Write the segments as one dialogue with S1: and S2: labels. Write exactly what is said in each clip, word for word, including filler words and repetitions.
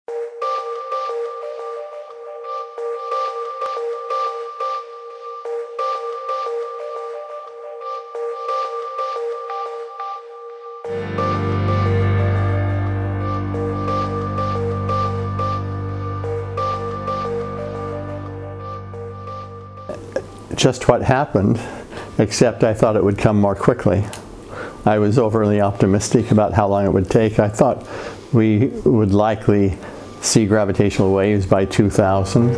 S1: Just what happened, except I thought it would come more quickly. I was overly optimistic about how long it would take. I thought we would likely see gravitational waves by two thousand.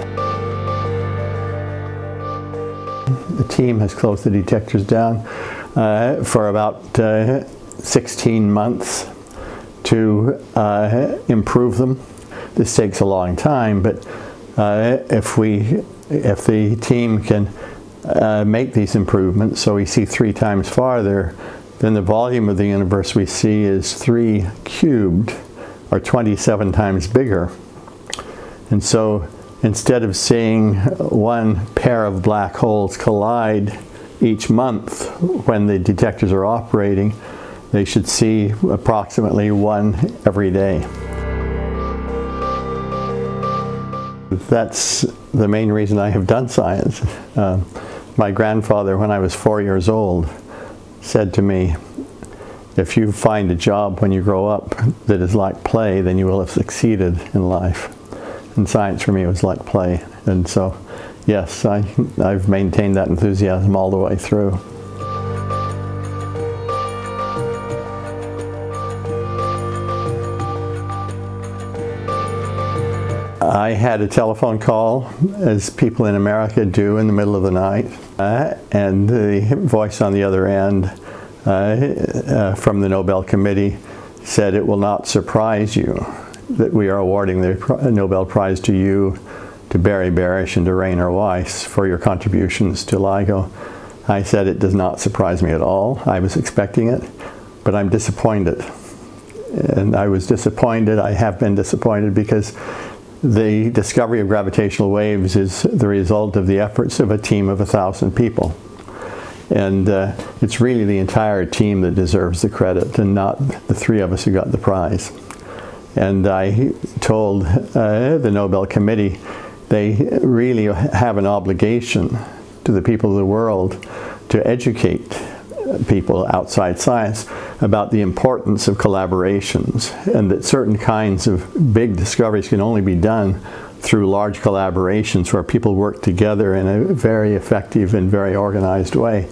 S1: The team has closed the detectors down uh, for about uh, sixteen months to uh, improve them. This takes a long time, but uh, if we, if the team can Uh, make these improvements, so we see three times farther, then the volume of the universe we see is three cubed, or twenty-seven times bigger. And so instead of seeing one pair of black holes collide each month when the detectors are operating, they should see approximately one every day. That's the main reason I have done science. Uh, my grandfather, when I was four years old, said to me, if you find a job when you grow up that is like play, then you will have succeeded in life. And science for me was like play. And so, yes, I, I've maintained that enthusiasm all the way through. I had a telephone call, as people in America do, in the middle of the night, uh, and the voice on the other end uh, uh, from the Nobel Committee said, "It will not surprise you that we are awarding the Nobel Prize to you, to Barry Barish, and to Rainer Weiss for your contributions to LIGO." I said, "It does not surprise me at all. I was expecting it, but I'm disappointed." And I was disappointed, I have been disappointed, because the discovery of gravitational waves is the result of the efforts of a team of a thousand people. And uh, it's really the entire team that deserves the credit, and not the three of us who got the prize. And I told uh, the Nobel Committee they really have an obligation to the people of the world to educate people outside science about the importance of collaborations, and that certain kinds of big discoveries can only be done through large collaborations where people work together in a very effective and very organized way.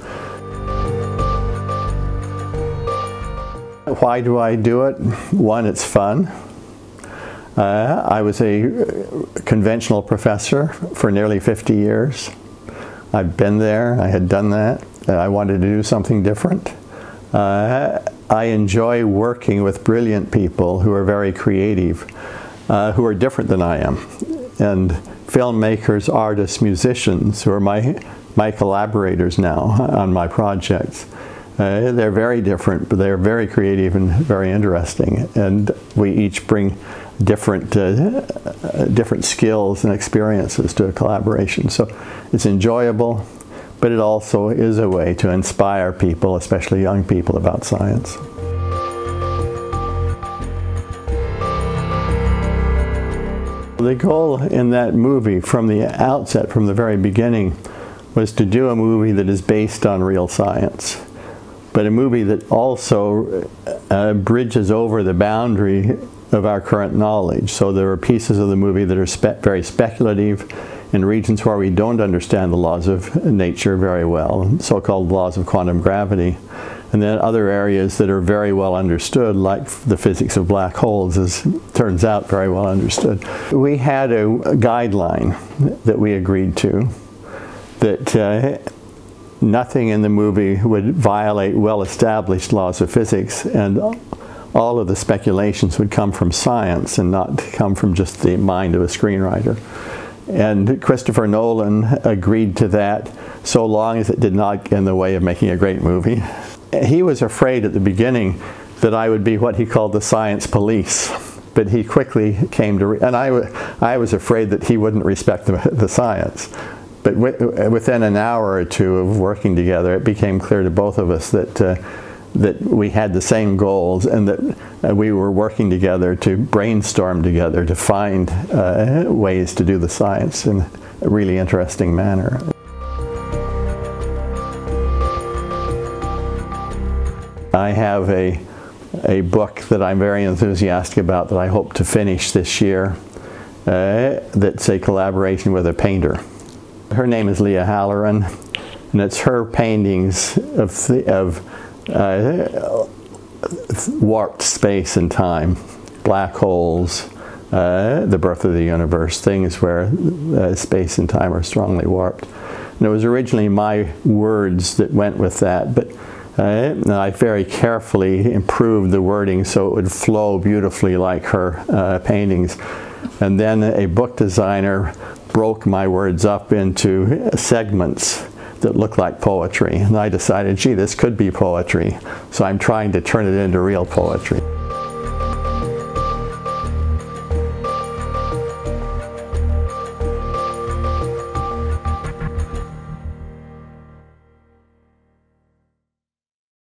S1: Why do I do it? One, it's fun. Uh, I was a conventional professor for nearly fifty years. I've been there, I had done that. I wanted to do something different. Uh, I enjoy working with brilliant people who are very creative, uh, who are different than I am. And filmmakers, artists, musicians, who are my, my collaborators now on my projects. Uh, they're very different, but they're very creative and very interesting. And we each bring different, uh, different skills and experiences to a collaboration. So it's enjoyable, but it also is a way to inspire people, especially young people, about science. The goal in that movie from the outset, from the very beginning, was to do a movie that is based on real science, but a movie that also uh, bridges over the boundary of our current knowledge. So there are pieces of the movie that are spe- very speculative, in regions where we don't understand the laws of nature very well, so-called laws of quantum gravity. And then other areas that are very well understood, like the physics of black holes, is, turns out, very well understood. We had a, a guideline that we agreed to, that uh, nothing in the movie would violate well-established laws of physics, and all of the speculations would come from science and not come from just the mind of a screenwriter. And Christopher Nolan agreed to that, so long as it did not get in the way of making a great movie. He was afraid at the beginning that I would be what he called the science police, but he quickly came to, re and I, I was afraid that he wouldn't respect the, the science. But within an hour or two of working together, it became clear to both of us that uh, that we had the same goals and that uh, we were working together to brainstorm together to find uh, ways to do the science in a really interesting manner. I have a, a book that I'm very enthusiastic about that I hope to finish this year uh, that's a collaboration with a painter. Her name is Leah Halloran, and it's her paintings of, the, of uh, warped space and time, black holes, uh, the birth of the universe, things where uh, space and time are strongly warped. And it was originally my words that went with that, but uh, I very carefully improved the wording so it would flow beautifully like her uh, paintings. And then a book designer broke my words up into segments that look like poetry. And I decided, gee, this could be poetry. So I'm trying to turn it into real poetry.